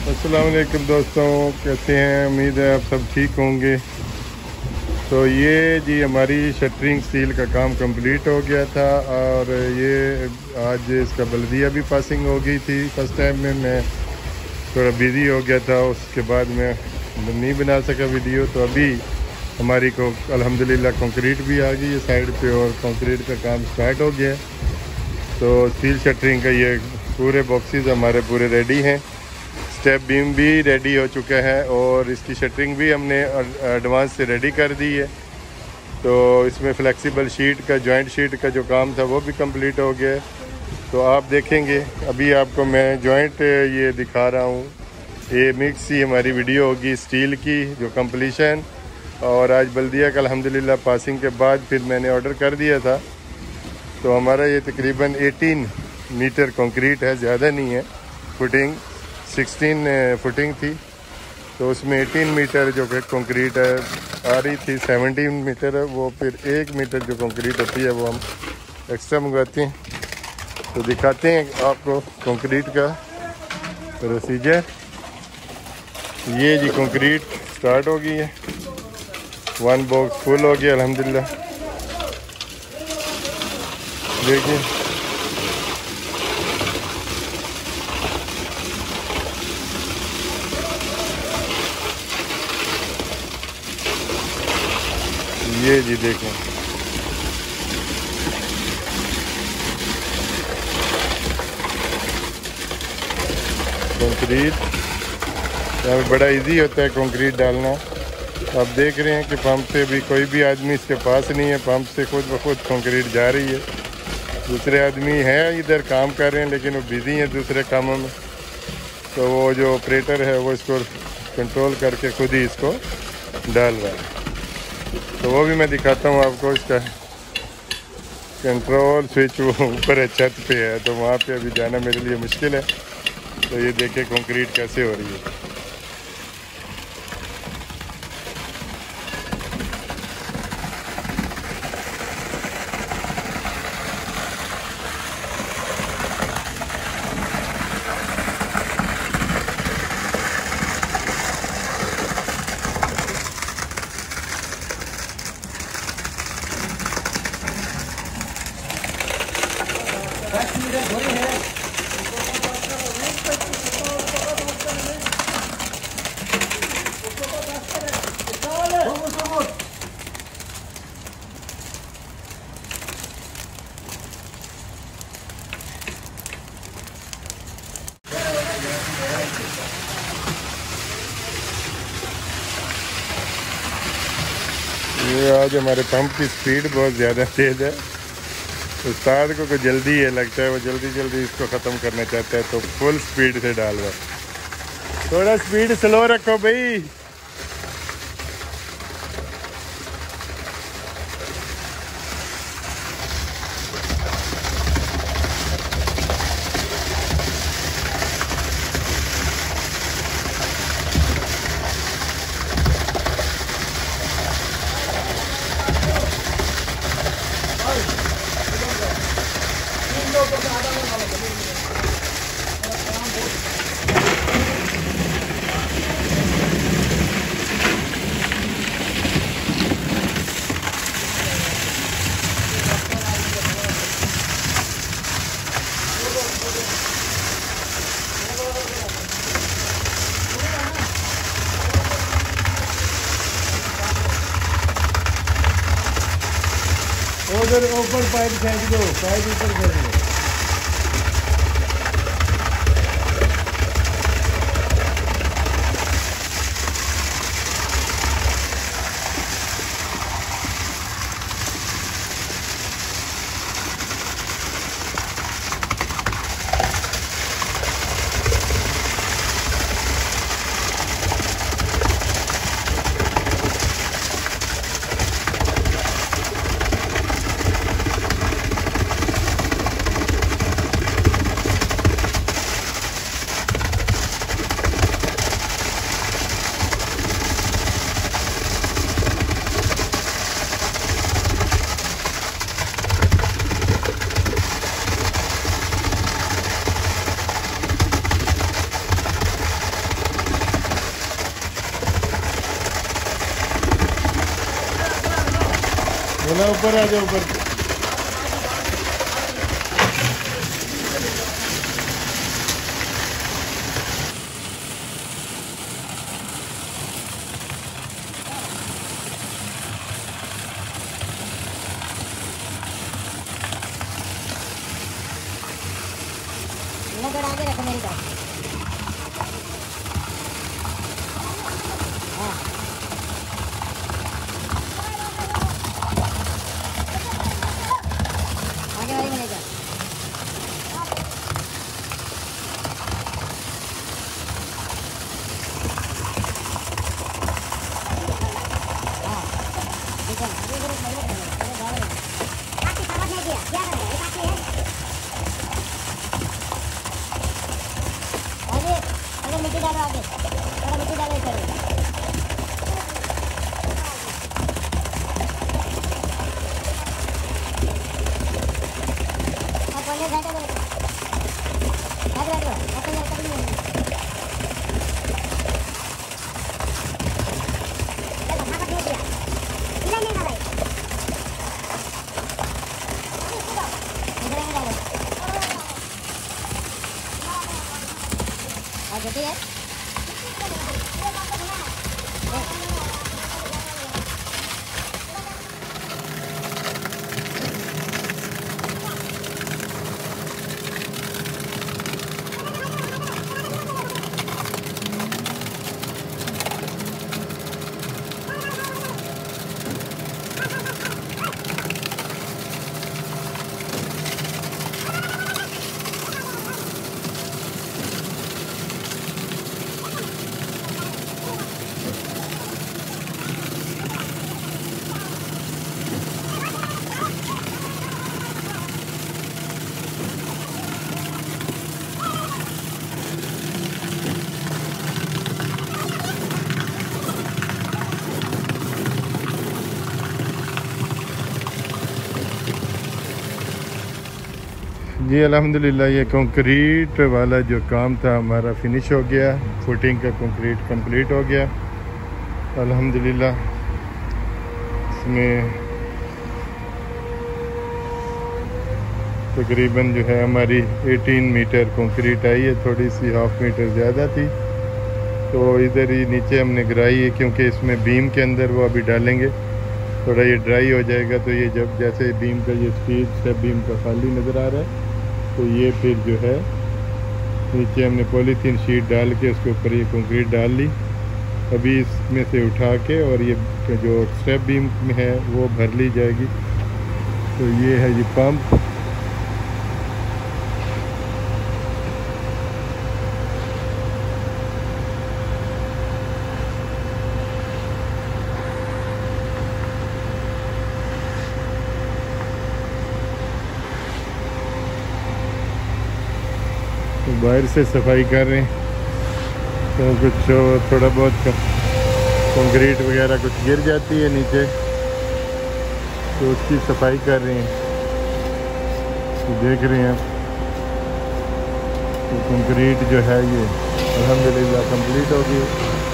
अस्सलाम वालेकुम दोस्तों, कैसे हैं? उम्मीद है आप सब ठीक होंगे। तो ये जी हमारी शटरिंग स्टील का काम कंप्लीट हो गया था और ये आज इसका बल्दिया भी पासिंग हो गई थी। फर्स्ट टाइम में मैं थोड़ा बिज़ी हो गया था, उसके बाद मैं नहीं बना सका वीडियो। तो अभी हमारी को अल्हम्दुलिल्लाह कंक्रीट भी आ गई है साइड पे और कंक्रीट का काम स्टार्ट हो गया है। तो स्टील शटरिंग का ये पूरे बॉक्सेस हमारे पूरे रेडी हैं। स्टेप बीम भी रेडी हो चुका है और इसकी शटरिंग भी हमने एडवांस से रेडी कर दी है। तो इसमें फ्लेक्सिबल शीट का, जॉइंट शीट का जो काम था वो भी कंप्लीट हो गया है। तो आप देखेंगे, अभी आपको मैं जॉइंट ये दिखा रहा हूँ। ये मिक्स ही हमारी वीडियो होगी स्टील की जो कंप्लीशन। और आज बल्दिया का अल्हम्दुलिल्लाह पासिंग के बाद फिर मैंने ऑर्डर कर दिया था। तो हमारा ये तकरीबन 18 मीटर कंक्रीट है, ज़्यादा नहीं है। फुटिंग 16 फुटिंग थी, तो उसमें 18 मीटर जो कि कंक्रीट है आ रही थी। 17 मीटर है वो, फिर 1 मीटर जो कंक्रीट होती है वो हम एक्स्ट्रा मंगवाते हैं। तो दिखाते हैं आपको कंक्रीट का प्रोसीजर। ये जी कंक्रीट स्टार्ट हो गई है, 1 बॉक्स फुल हो गया अल्हम्दुलिल्लाह। देखिए ये जी देखें, कंक्रीट यहाँ पे बड़ा इजी होता है कंक्रीट डालना। आप देख रहे हैं कि पंप से भी कोई भी आदमी इसके पास नहीं है, पंप से खुद ब खुद कंक्रीट जा रही है। दूसरे आदमी हैं इधर काम कर रहे हैं लेकिन वो बिज़ी हैं दूसरे कामों में। तो वो जो ऑपरेटर है वो इसको कंट्रोल करके खुद ही इसको डाल रहा है। तो वो भी मैं दिखाता हूँ आपको। इसका कंट्रोल स्विच वो ऊपर है, छत पे है, तो वहाँ पे अभी जाना मेरे लिए मुश्किल है। तो ये देखें कंक्रीट कैसे हो रही है। ये आज हमारे पंप की स्पीड बहुत ज़्यादा तेज़ है। उस्ताद को जल्दी है, लगता है वो जल्दी जल्दी इसको ख़त्म करना चाहता है, तो फुल स्पीड से डाल रहा है। थोड़ा स्पीड स्लो रखो भाई। उधर ऊपर पाइप फेंक दो, पाइप ऊपर फेंक दो। बोला ऊपर आ जाओ ऊपर। आगे रखो मेरी बात। हाँ आगे वाली में ले जाओ। हाँ ठीक है ये मेरे बाकी समझ नहीं दिया क्या कर रहे हैं बाकी है आगे अगर मिट्टी डालो आगे थोड़ा मिट्टी डालो इधर आप बोले बैठो बैठो बैठो बैठो नहीं है जी अल्हम्दुलिल्लाह ये कंक्रीट वाला जो काम था हमारा फिनिश हो गया। फुटिंग का कंक्रीट कंप्लीट हो गया अल्हम्दुलिल्लाह। इसमें तकरीबन जो है हमारी 18 मीटर कंक्रीट आई है, थोड़ी सी हाफ मीटर ज़्यादा थी। तो इधर ही नीचे हमने गिराई है क्योंकि इसमें बीम के अंदर वो अभी डालेंगे, थोड़ा ये ड्राई हो जाएगा। तो ये जब जैसे बीम का ये स्टेप बीम का खाली नज़र आ रहा है तो ये फिर जो है नीचे हमने पॉलीथीन शीट डाल के उसके ऊपर ये कंक्रीट डाल ली। अभी इसमें से उठा के और ये जो स्टेप बीम में है वो भर ली जाएगी। तो ये है ये पंप। तो बाहर से सफाई कर रहे हैं, तो कुछ थोड़ा बहुत कंक्रीट वगैरह कुछ गिर जाती है नीचे, तो उसकी सफाई कर रहे हैं। तो देख रहे हैं तो कंक्रीट जो है ये अल्हम्दुलिल्लाह कंप्लीट हो गई।